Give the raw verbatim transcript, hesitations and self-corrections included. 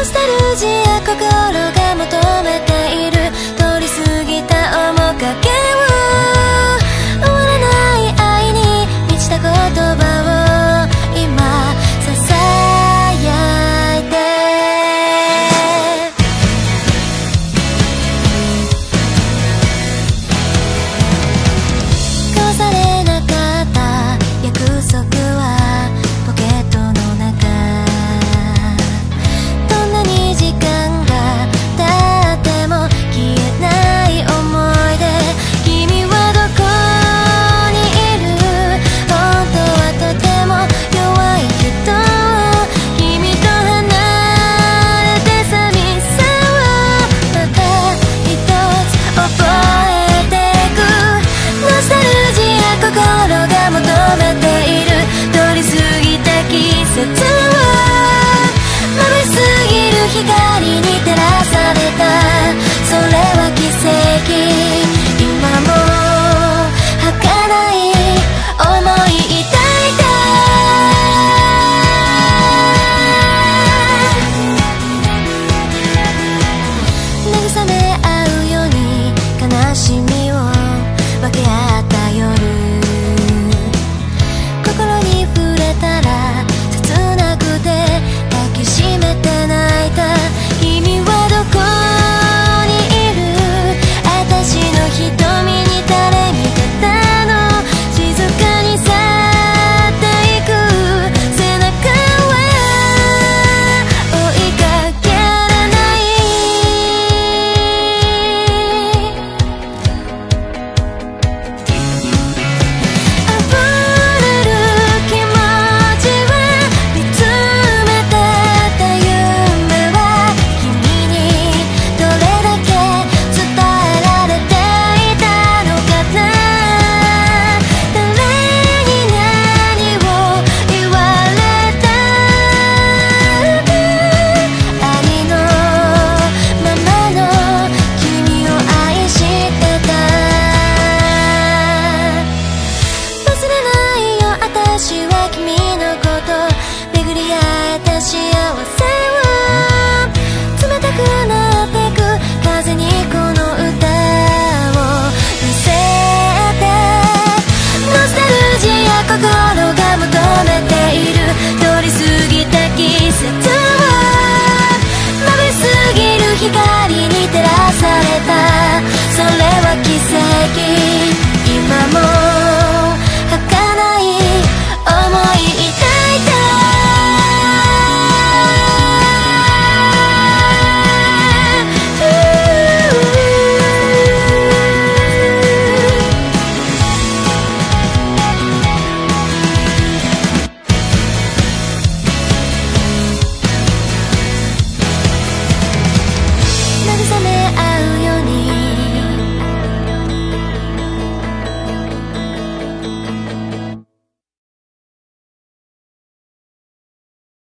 スタルジア心が求めている通り過ぎた面影を終わらない愛に満ちた言葉を今ささやいて交わされなかった約束はポケットの中どんなに時間が経っても消えない想い出君はどこにいる本当はとても弱い人君と離れて寂しさをまた一つ覚えてくノスタルジア心が求めている通り過ぎた季節を眩しすぎる光に照らされたそれは奇跡今も儚い想い抱いた慰め合うように悲しみを分け合った夜心に触れたら切なくて抱きしめて泣いた君はどこにいる私の瞳に誰見てたの静かに去っていく背中は追いかけらない溢れる気持ちは見つめてた夢は君にどれだけ伝えられていたのかな誰に何を言われたありのままの君を愛してた忘れないよ私は君のこと巡り合えた幸せを冷たくなってく風にこの歌を見せてノスタルジア心が求めている